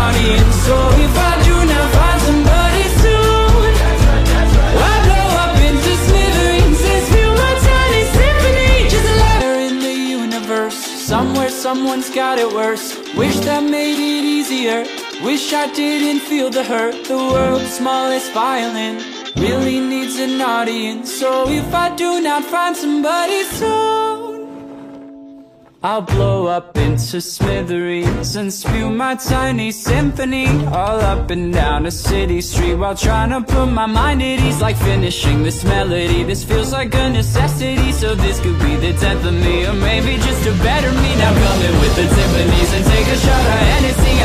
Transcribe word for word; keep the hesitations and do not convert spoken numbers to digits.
audience. So if I do not find somebody soon, I'll blow up into smithereens and spill my tiny symphony. Just a letter in the universe, somewhere someone's got it worse. Wish that made it easier, wish I didn't feel the hurt. The world's smallest violin really needs an audience. So if I do not find somebody soon, I'll blow up into smithereens and spew my tiny symphony all up and down a city street, while trying to put my mind at ease. Like finishing this melody, this feels like a necessity. So this could be the tenth of me, or maybe just a better me. Now come in with the timpanis and take a shot of Hennessy.